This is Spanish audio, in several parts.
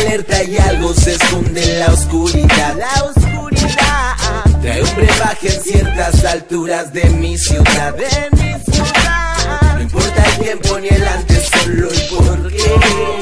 alerta y algo se esconde en la oscuridad. La oscuridad trae un brebaje en ciertas alturas de mi ciudad. No importa el tiempo ni el antes, solo el porqué.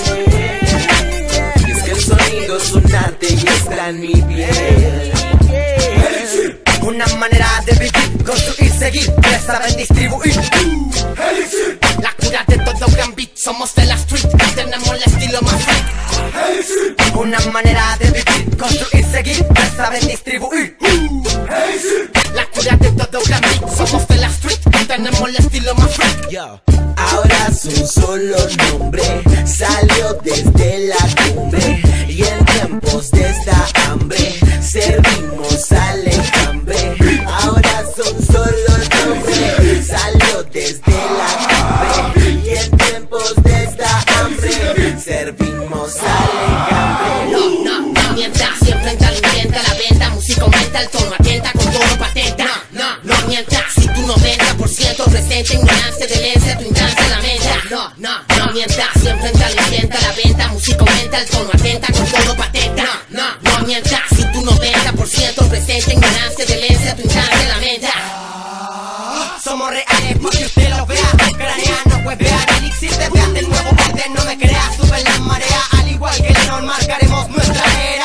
Y es que el sonido es un arte y está en mi piel. Una manera de vivir, construir, seguir, que saben distribuir. La cura de todo gran beat, somos de la street, tenemos el estilo más freak. Una manera de vivir, construir, seguir, que saben distribuir. La cura de todo gran beat, somos de la street, tenemos el estilo más freak. Ahora es un solo nombre, salió desde la cumbre. Y en tiempos de esta hambre, servimos al enjambre. Ahora son solo nombre, salió desde la cumbre. Y en tiempos de esta hambre, servimos al enjambre. No mientas, siempre intenta la venta. Música aumenta el tono, atenta con todo patenta. No mientas, si tu 90% presenta ignorancia, delencia tu instancia la meta. No mientas, siempre intenta la venta. Música aumenta el tono, atenta con todo patenta. No mientas, si tu 90% presenta ignorancia, delencia tu instancia la meta. Somos reales para que usted lo vea. Cranea, no huevea, elixir de veas del nuevo orden, no me creas, sube la marea. Al igual que Lennon marcaremos nuestra era.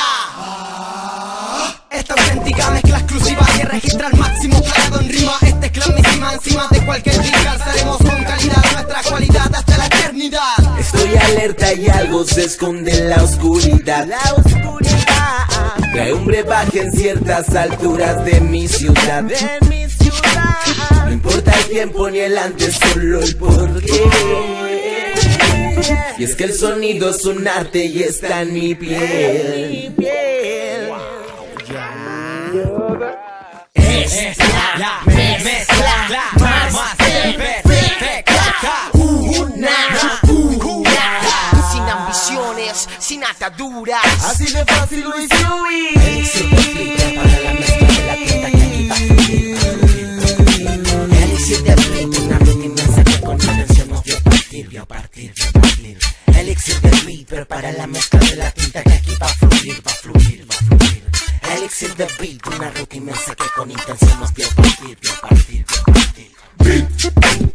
Esta auténtica mezcla exclusiva que registra al máximo plagado en rima. Este clan encima de cualquier beat, alzaremos con calidad nuestra cualidad hasta la eternidad. Estoy alerta y algo se esconde en la oscuridad. La oscuridad trae un brebaje en ciertas alturas de mi ciudad. No importa el tiempo ni el antes, solo el porqué. Y es que el sonido es un arte y está en mi piel. Es la mezcla más perfecta. Sin ambiciones, sin ataduras. Así de fácil lo hice huir. Elixir de Beat para la mezcla de la tinta que aquí va a fluir. Elixir de Beat, una rutina que con intención nos vio partir. Elixir de Beat, prepara la mezcla de la tinta que aquí va a fluir. Elixir de Beat, una rutina que con intención nos vio partir.